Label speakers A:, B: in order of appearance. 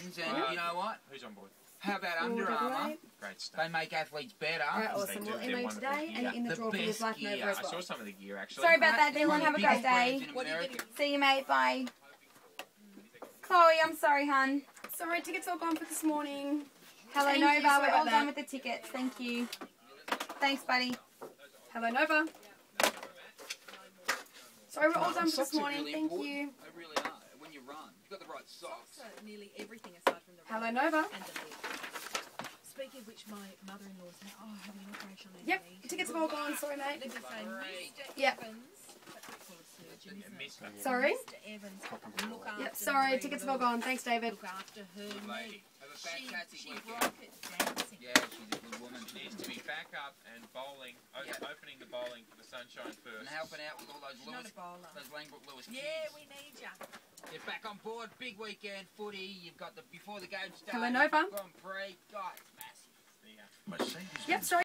A: friends, and you know what?
B: Who's on board?
A: How about Under Armour?
B: Great stuff.
A: They make athletes better.
C: Alright, awesome. We'll email you today and in the draw for his Black Nova as
B: I
C: well.
B: saw some of the gear actually.
C: Sorry about that, Dylan. Have a great day. See you, mate. Bye. Chloe, I'm sorry, hun.
D: Sorry, tickets all gone for this morning.
C: Hello, Nova. We're all done with the tickets. Thank you. Thanks, buddy.
D: Hello, Nova. Sorry, we're all done for this morning. Thank you.
A: They really are. When you run, you've got the right socks.
E: Nearly everything aside from the
D: Hello, Nova.
E: and the leg. Speaking of which, my mother-in-law's having an operation on her
D: Yep,
E: knee.
D: tickets have all gone. Sorry, mate.
E: Let me say, Mr.
D: Yep.
E: Evans, that's a full surgeon, isn't it?
D: Sorry.
E: Mr. Evans, look after
D: Yep, sorry.
E: the
D: Tickets have all gone. Thanks, David.
E: Look after her knee.
A: Have a fantastic
E: She
A: weekend.
E: rockets dancing.
A: Yeah, she's a good woman.
B: She needs to be back up and bowling, opening the bowling for the Sunshine first.
A: And helping out with all those
E: She's not
A: Lewis,
E: a bowler.
A: those Langbrook Lewis kids.
E: Yeah, we need ya.
A: Get back on board. Big weekend footy. You've got the before the game starts.
D: Hello, Nova.
A: Grand Prix. God, it's massive.
B: There you go.
D: Yep, sorry.